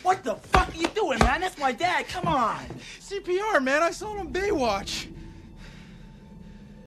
What the fuck are you doing, man? That's my dad. Come on. CPR, man. I saw it on Baywatch.